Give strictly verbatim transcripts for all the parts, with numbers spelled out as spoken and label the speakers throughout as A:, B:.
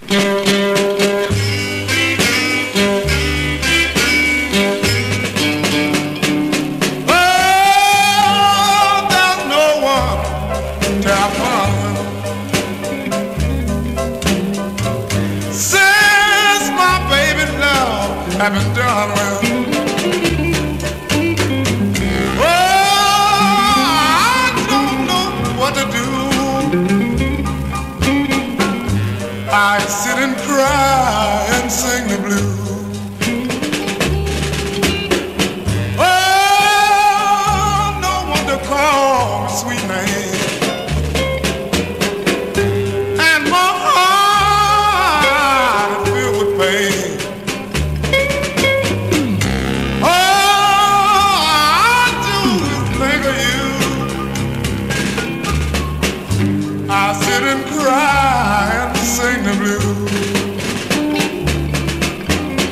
A: I've been done well. Oh, I don't know what to do. I sit and cry and sing the blues. Oh, no one to call me sweet name. And my heart is filled with pain. I sit and cry and sing the blues.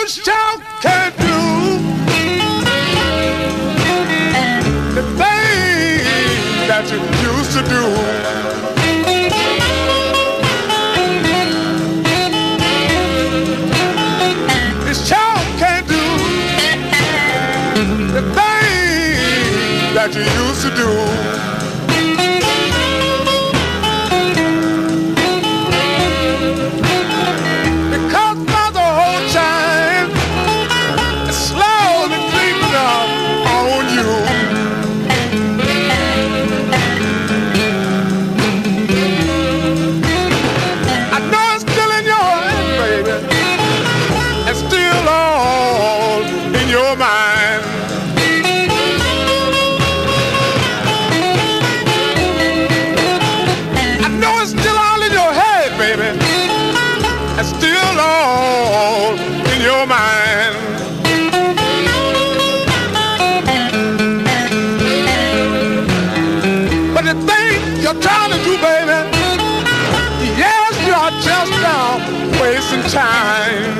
A: sure can't do the things that you used to do. You sure can't do the things that you used to do. Wasting time.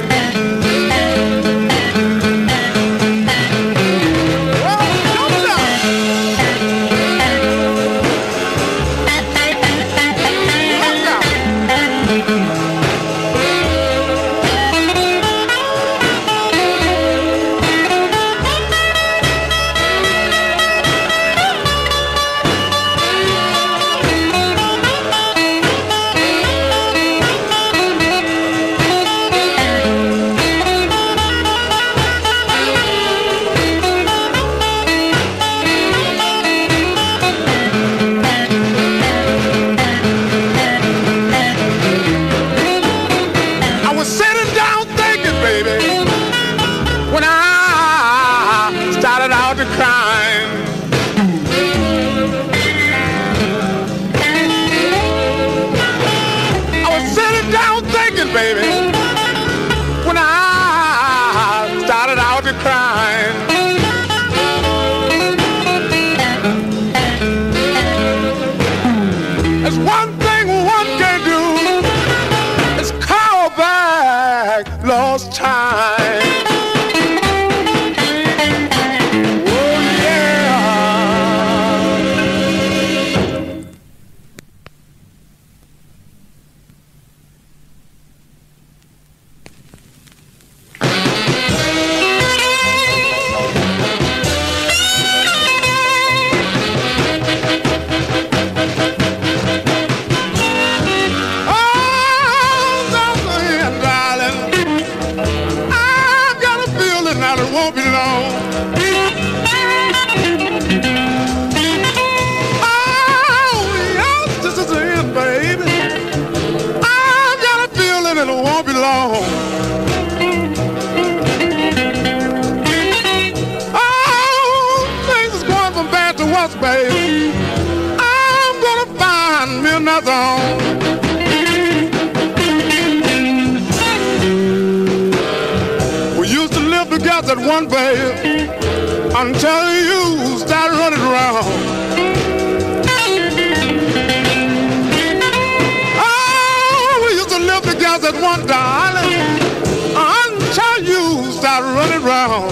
A: One baby, until you start running around. Oh, we used to live together at one, darling, until you start running around.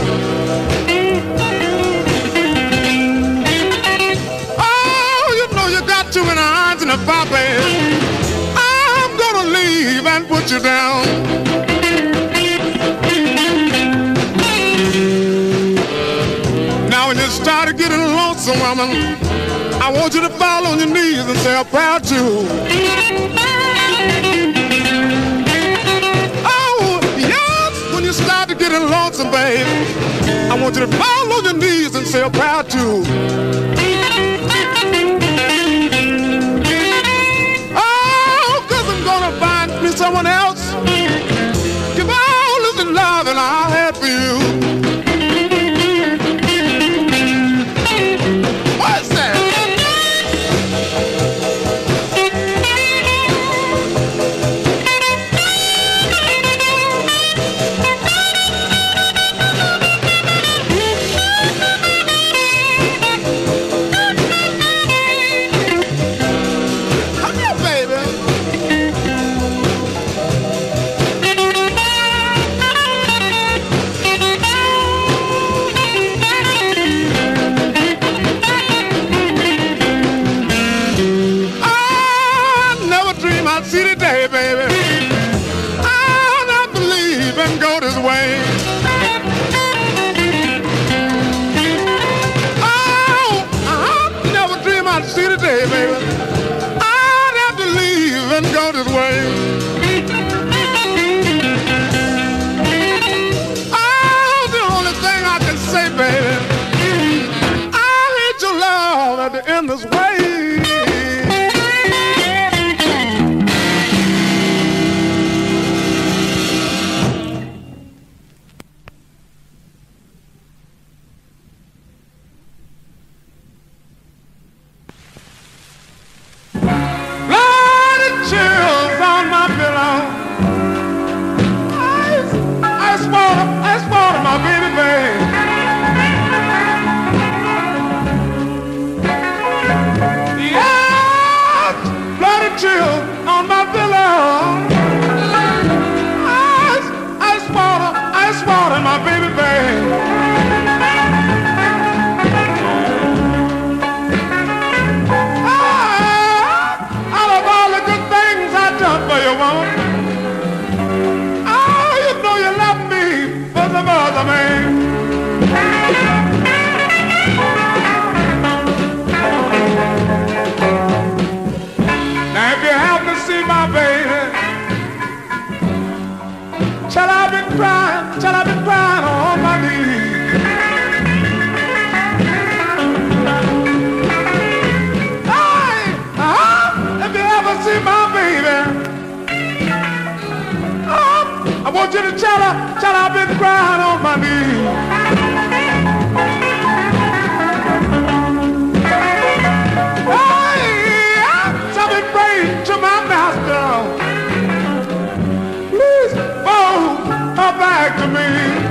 A: Oh, you know you got too many irons in the fire, baby. I'm gonna leave and put you down. When you started getting lonesome, woman, I want you to fall on your knees and say a prayer too. Oh, yes, when you started getting lonesome, baby, I want you to fall on your knees and say a prayer too. Oh, 'cause I'm gonna find me someone else. Give all of the love and I had for you. way. Oh, I never dream I'd see the day, baby. I'd have to leave and go this way. Oh, the only thing I can say, baby, I hate your love at the end this way. I want you to tell her, tell her I've been crying on my knees. Hey, I've been praying to my master. Please phone her back to me.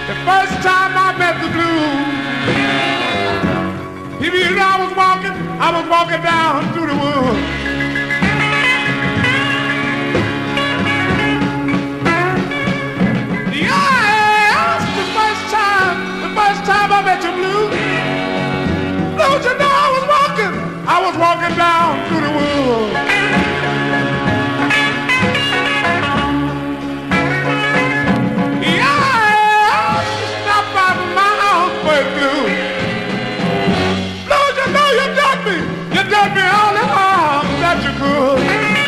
A: The first time I met the blues, if you know I was walking, I was walking down through the woods. Yeah, the first time, the first time I met the blues. Don't you know I was walking, I was walking down through the woods. You done me all the harm that you could.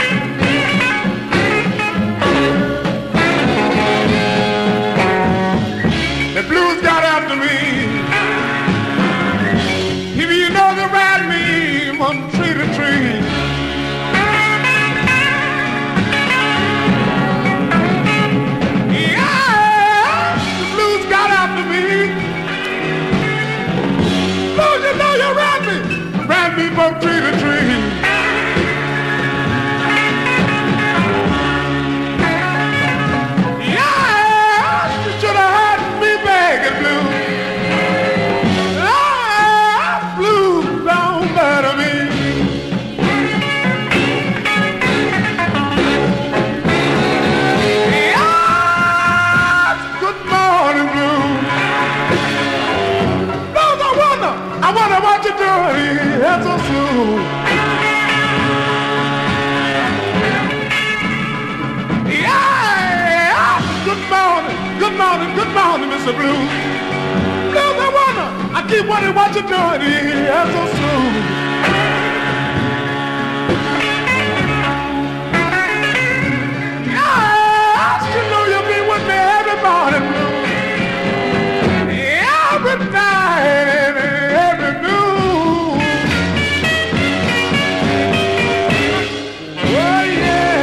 A: The blues got after me. If you know they ride me from tree to tree. Yeah, the blues got after me. Blues, you know you ride me. Ran me from tree to tree. Yeah, you should have heard me begging blues. Ah, blues don't matter me. Yeah, good morning blues. Blues, I wonder, I wonder what you're doing. That's so soon. Yeah, good morning, good morning, good morning, Mister Blue. Blues, I wonder, I keep wondering what you're doing here so soon. Yeah, you know you'll be with me every morning, Blue. Every night and every noon. Oh, yeah.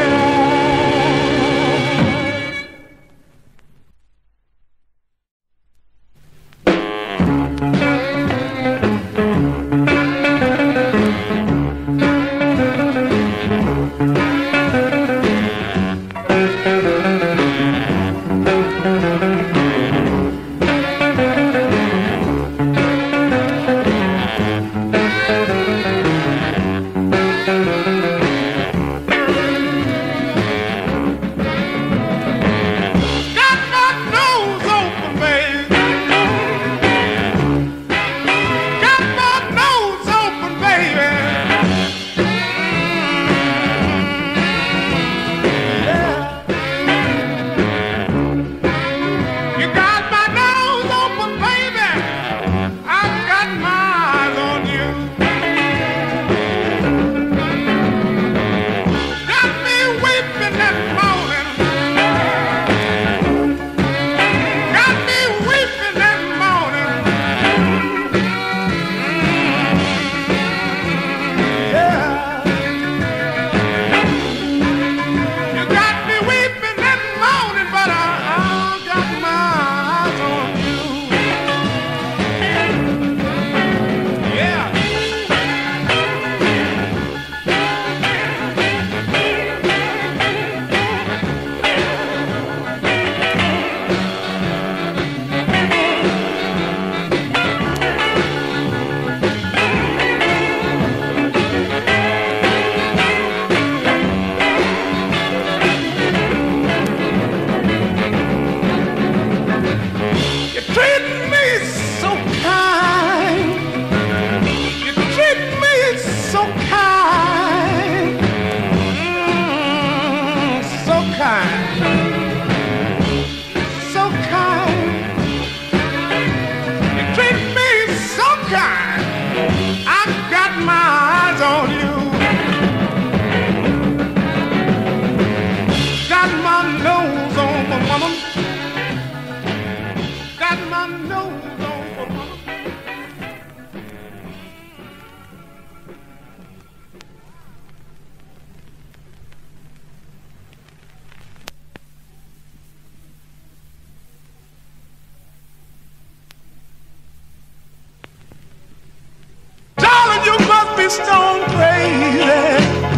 A: stone crazy,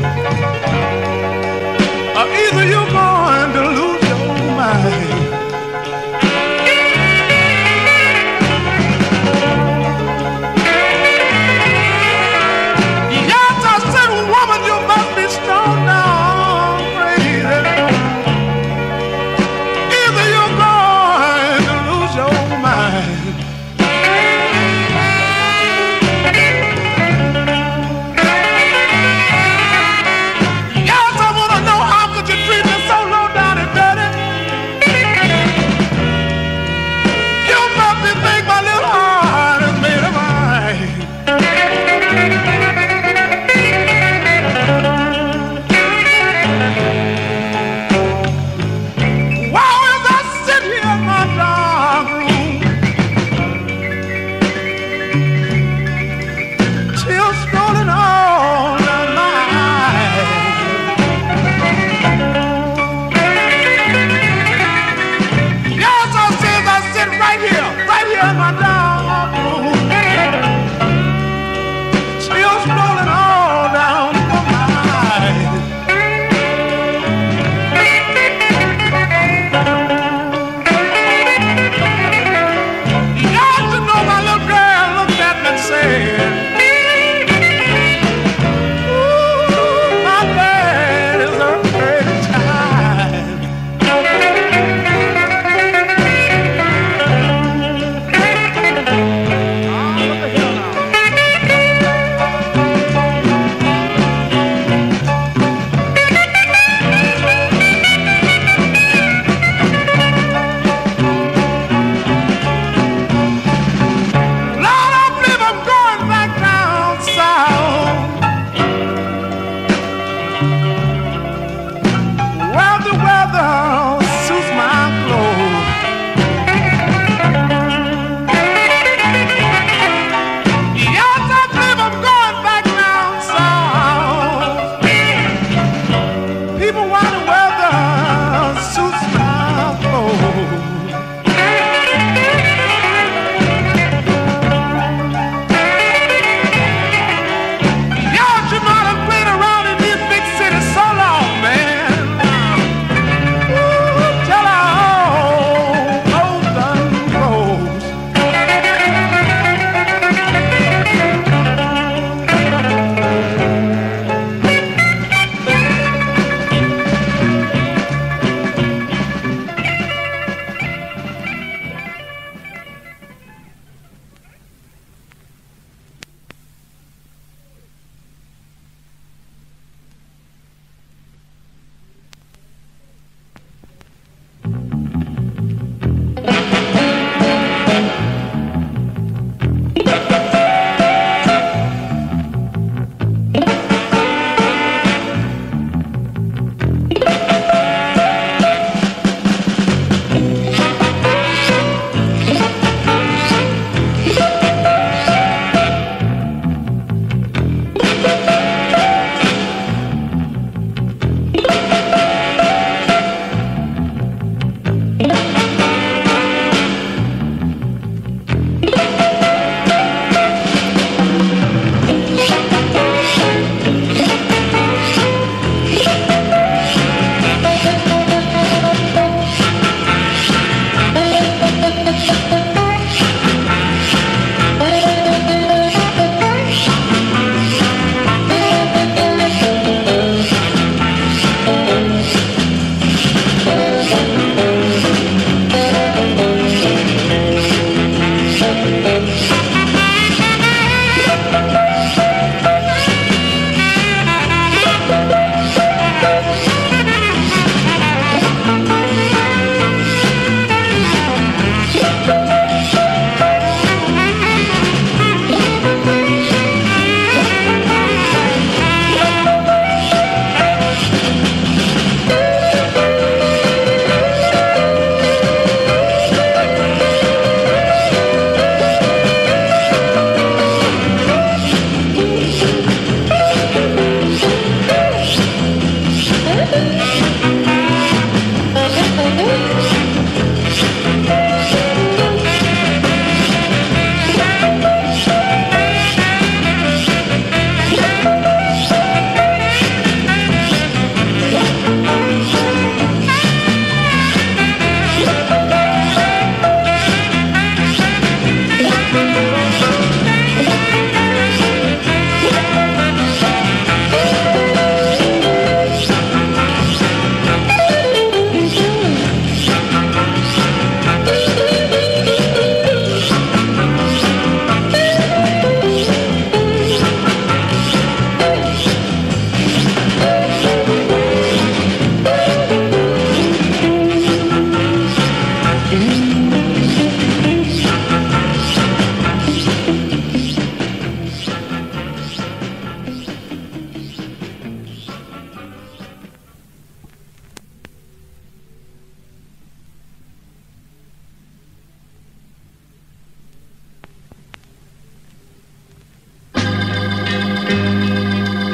A: or either you're going to lose your mind.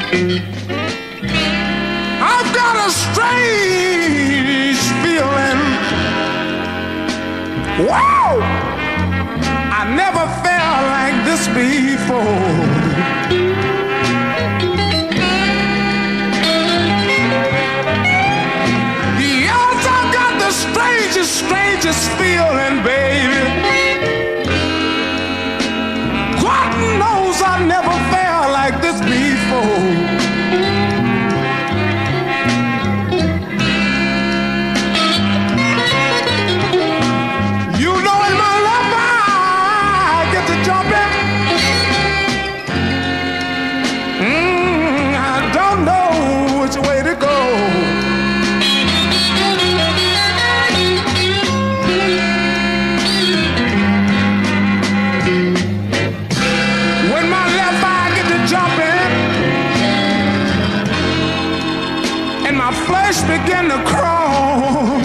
A: I've got a strange feeling. Wow! I never felt like this before. Yes, I've got the strangest, strangest feeling, baby. God knows I never felt like this before. Begin to crawl.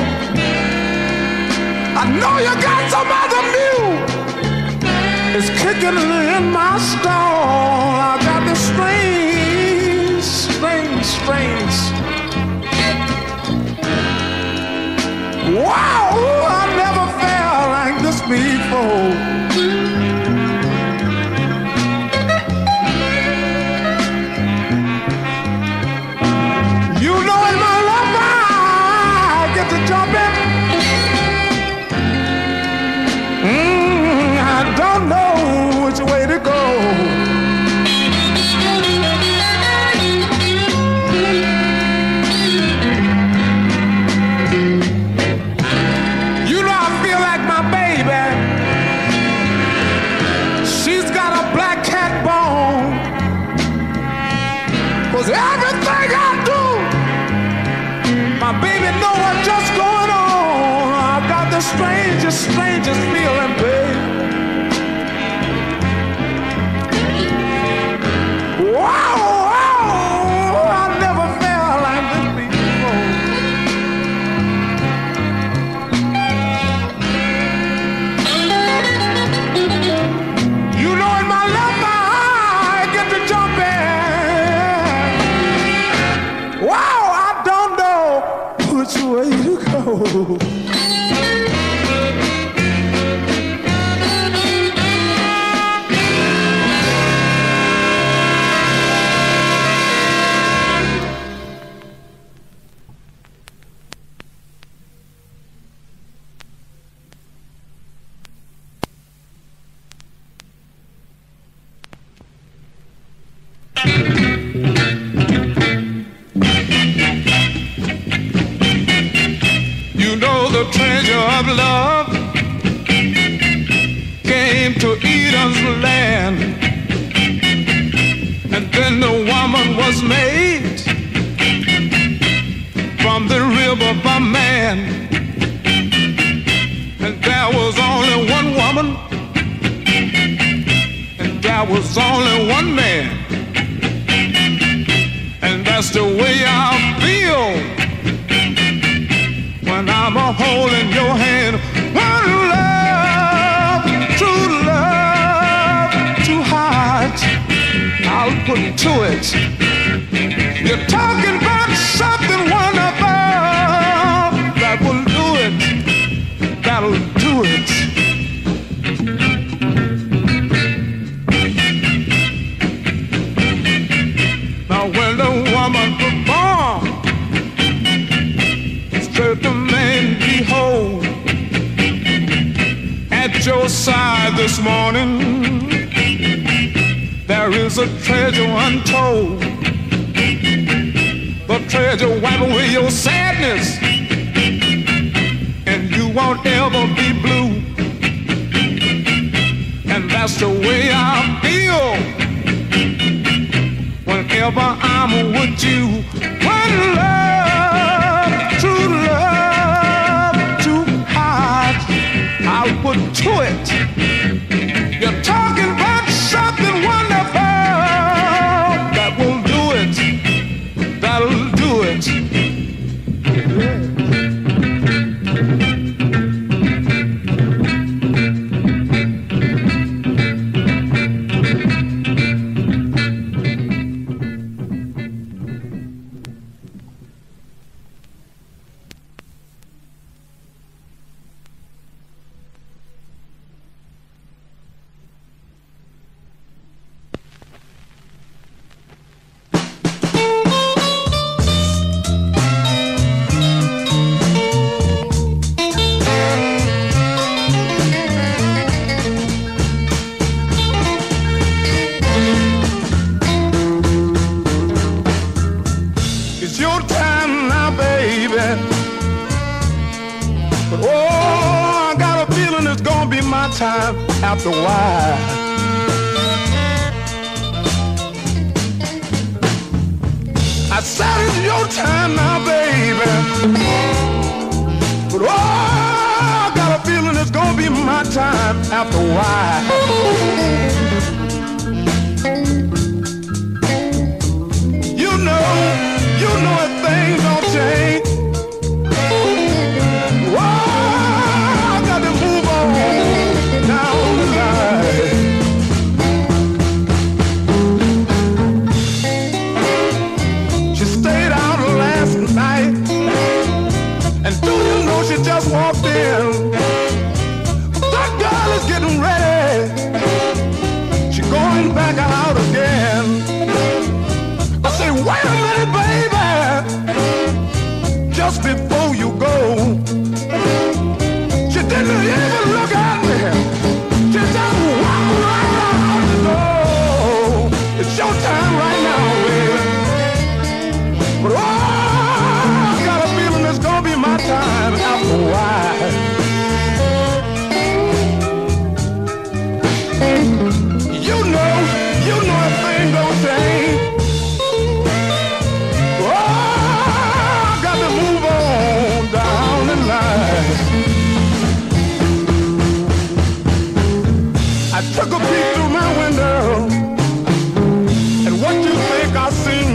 A: I know you got some other mule. It's kicking in my stall. I got this strange, strange, strange. Wow, I never felt like this before. Everything I do, my baby know what's just going on. I got the strangest, strangest feeling, babe. Wow, wow, I never felt like this before. You know, in my left eye, I get to jumping. Wow, I don't know which way to go. The treasure of love came to Eden's land, and then the woman was made from the rib of a man, and there was only one woman, and there was only one man, and that's the way I feel when I'm a holding your hand. One love, true love, two hearts, I'll put to it. You're talking about something wonderful that will do it, that'll do it. Now when the woman performed, the man behold at your side this morning, there is a treasure untold. The treasure wipe away your sadness, and you won't ever be blue. And that's the way I feel whenever I'm with you. One love, true love, two hearts, I'll put to it. You're talking about something wonderful that will do it, that'll do it. time after a while. I said it's your time now, baby. But oh, I got a feeling it's gonna be my time after a while. You know, you know if things don't change. She just walked in. That girl is getting ready. She's going back out again. I say, wait a minute, baby. Just before you go. She didn't even look at me. She just walked right out the door. It's your time right now, baby. But oh, I got a feeling it's gonna be my time after a while. You know, you know if things don't change. Oh, I got to move on down the line. I took a peek through my window, and what you think I seen?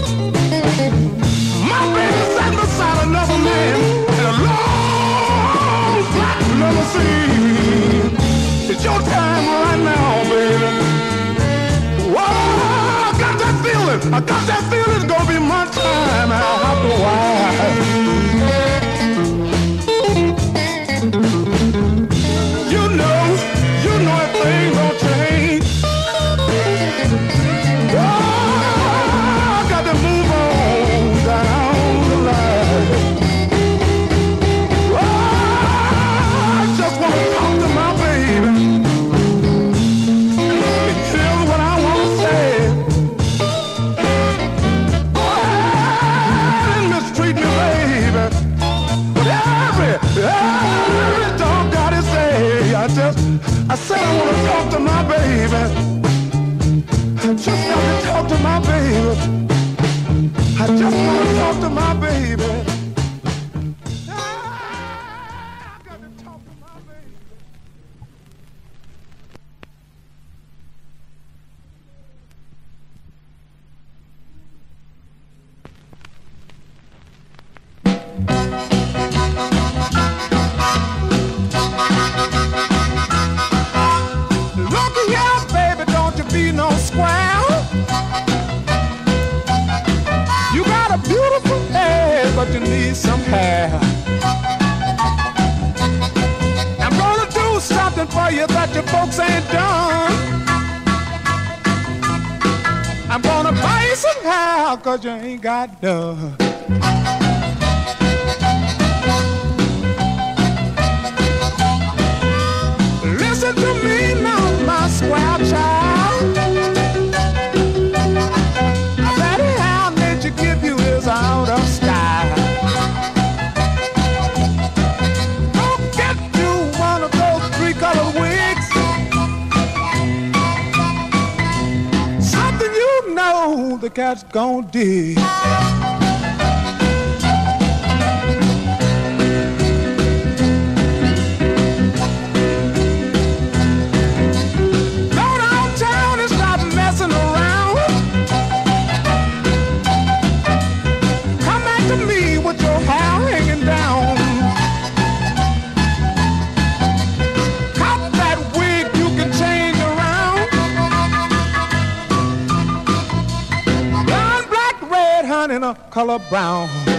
A: My baby sat beside another man in a long black limousine. It's your time right now, baby. Whoa, I got that feeling. I got that feeling it's gonna be my time after a while. You know, you know if things don't change. Whoa, I got to move on down the line. Whoa, I just want to talk to my baby and tell her what I want to say. Go ahead and mistreat me, baby. But every, every dog got his say. I just, I said I want to talk to my baby. I just got to talk to my baby. I just want to talk to my baby. I got to talk to my baby. Look here, baby, don't you be no square. You got a beautiful head, but you need some hair. I'm gonna do something for you that your folks ain't done. I'm gonna buy you some hair, cause you ain't got none. Listen to me now, my square child. That hair nature give you is out of style. Go get you one of those three-color wigs. Something you know the cat's gon' dig. In a color brown.